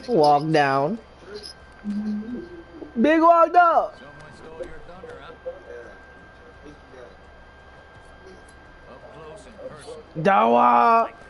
Walk down. Big walked up. Someone stole your thunder, huh? Up close and personal. Dawa. Like